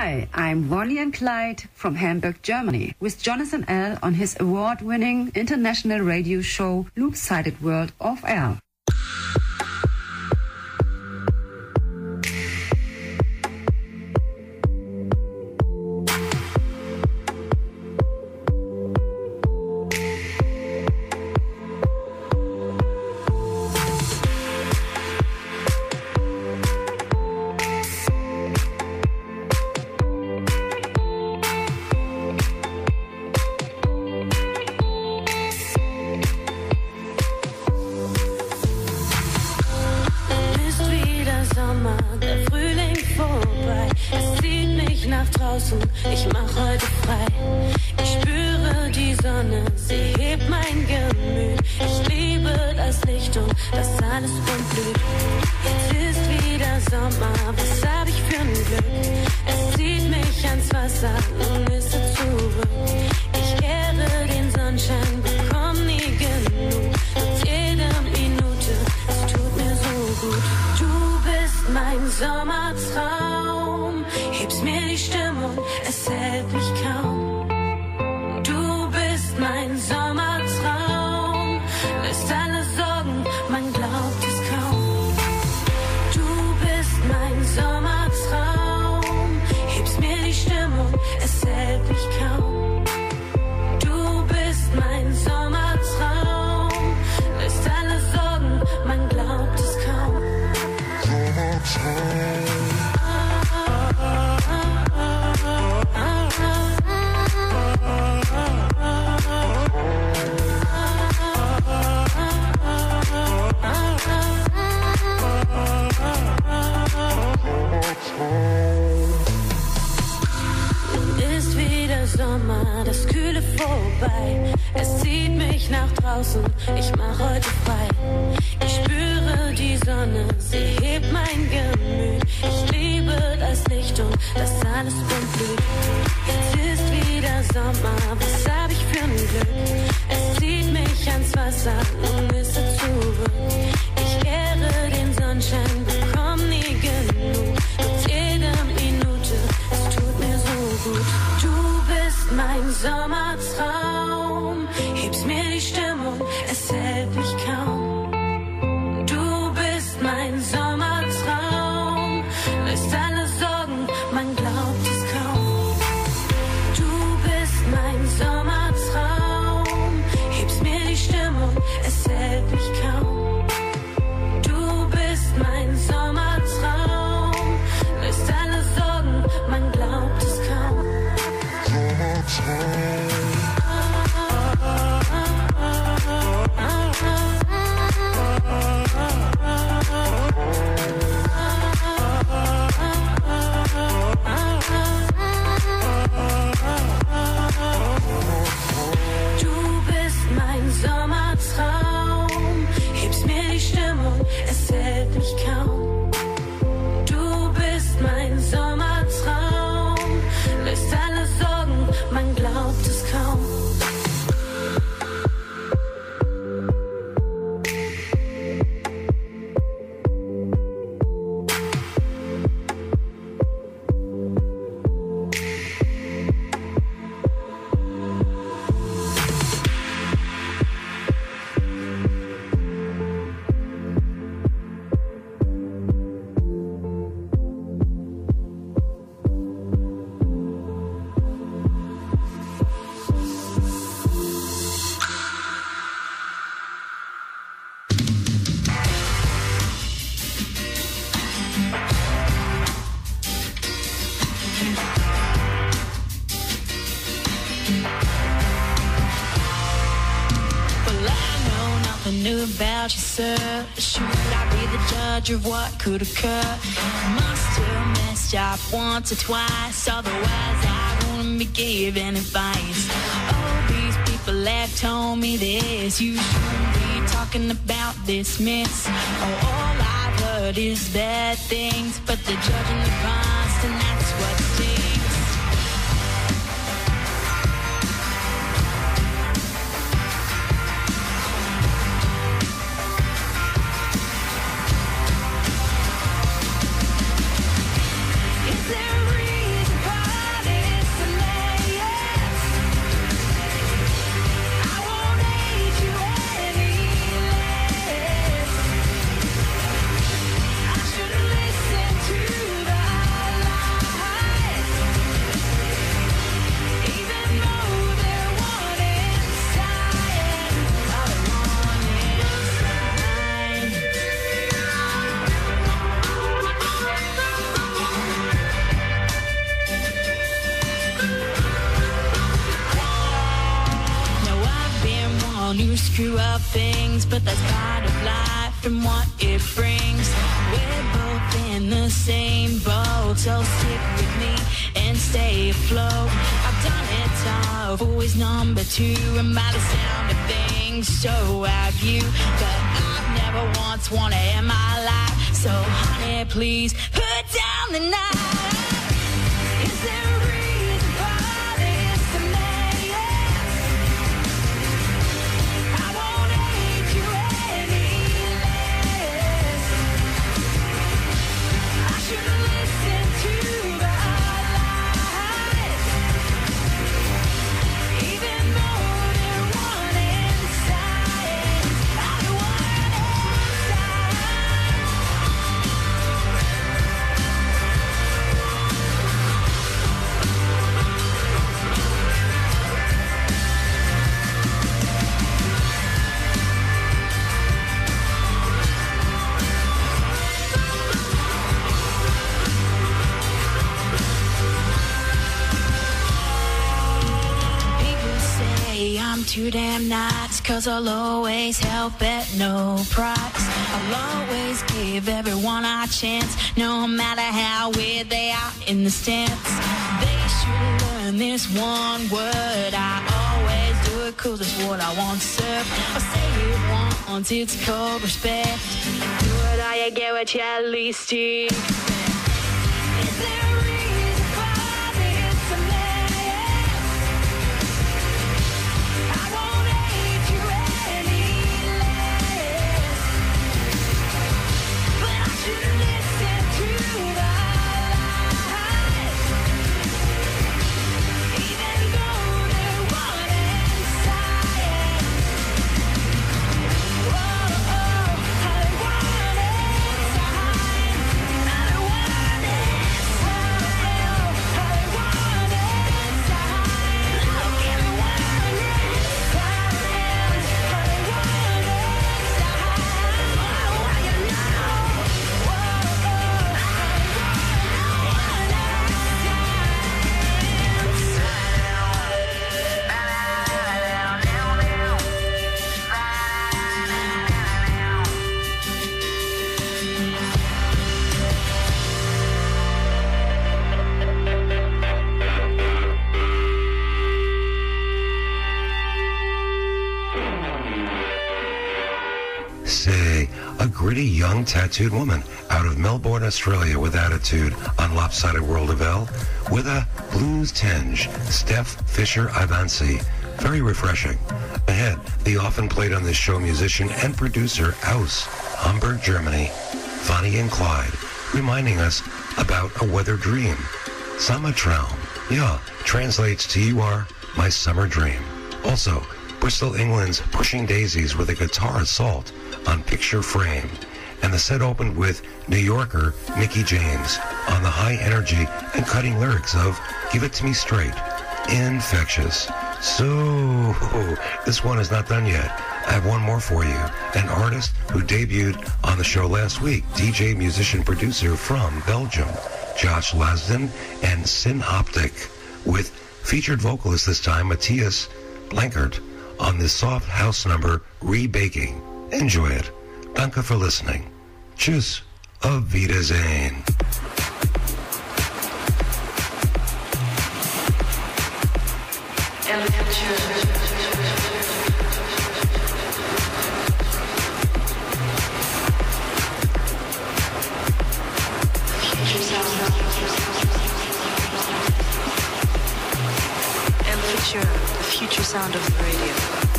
Hi, I'm Bonnie and Clyde from Hamburg, Germany, with Jonathan L. on his award-winning international radio show Loop-Sided World of L. Ich mach heute frei. Ich spüre die Sonne, sie hebt mein Gemüt. Ich liebe das Licht und das alles blüht. Jetzt ist wieder Sommer, was hab ich für ein Glück? Es zieht mich ans Wasser, nun ist es zurück. Ich ehre den Sonnenschein, bekomm nie genug. Mit jeder Minute, es tut mir so gut. Du bist mein Sommertraum, hebst mir die Stimmung, es hält mich kaum. Du bist mein Sommertraum, löst alle Sorgen, man glaubt es kaum. Du bist mein Sommertraum, hebst mir die Stimmung, es hält mich kaum. Du bist mein Sommertraum, löst alle Sorgen, man glaubt es kaum. Sommertraum. Ist wieder Sommer, das Kühle vorbei. Es zieht mich nach draußen, ich mach heute frei. Ich spüre die Sonne, sie hebt mein Gemüt. Ich liebe das Licht und das alles blüht. Jetzt ist wieder Sommer, was hab ich für ein Glück? Es zieht mich ans Wasser, nun ist es zurück. Ich ehre den Sonnenschein, bekomm nie genug. Mit jeder Minute, es tut mir so gut. Du bist mein Sommertraum, hebst mir die Stimmung, es hält mich kaum. Du bist mein Sommertraum, löst alle Sorgen, man glaubt es kaum. Du bist mein Sommertraum, hebst mir die Stimmung, es hält mich kaum. Du bist mein Sommertraum, löst alle Sorgen, man glaubt es kaum. Sommertraum. Du bist mein Sommertraum, hebst mir die Stimmung, es hält mich kaum. Du bist mein Sommertraum, löst alle Sorgen, man glaubt es kaum. About you, sir. Should I be the judge of what could occur? Must have messed up once or twice, otherwise I wouldn't be giving advice. Oh, these people have told me this. You shouldn't be talking about this miss. Oh, all I've heard is bad things, but they're judging the past, and that's what stinks. Is there a reason why of things, but that's part of life and what it brings. We're both in the same boat, so stick with me and stay afloat. I've done it tough, always number two, and by the sound of things, so have you. But I've never once wanted in my life, so honey, please put down the knife. Is there a reason for this tonight? I won't hate you any less. I should've listened to the lies, even though there one inside. I don't want inside. People say I'm too damn nice, 'cause I'll always help at no price. I'll always give everyone a chance, no matter how weird they are in the stance. They should learn this one word. I always do it 'cause it's what I want served. I'll say it once, it's called respect. Do it or you get what you least expect. Is there a reason for this tonight? I won't hate you any less, but I should listen to the lies, even though they're one inside. Whoa, I want inside. I don't want inside. I want inside. Oh, give me one inside. I want inside. Oh, I can know. Whoa, Say, a gritty young tattooed woman out of Melbourne, Australia with attitude on Lopsided World of L with a blues tinge, Steph Fisher-Ivancy. Very refreshing. Ahead, the often played on this show musician and producer Aus, Hamburg, Germany, Bonnie and Clyde, reminding us about a weather dream. Sommertraum. Yeah, translates to you are my summer dream. Also, Bristol, England's Pushing Daisies with a guitar assault on Picture Frame. And the set opened with New Yorker Mickey James on the high energy and cutting lyrics of Give It To Me Straight. Infectious. So, this one is not done yet. I have one more for you. An artist who debuted on the show last week, DJ, musician, producer from Belgium, Josh Lasden and Synoptic, with featured vocalist this time, Matthias Blankert, on this soft house number, Rebaking. Enjoy it. Danke for listening. Tschüss. Auf Wiedersehen. The future sound of the radio.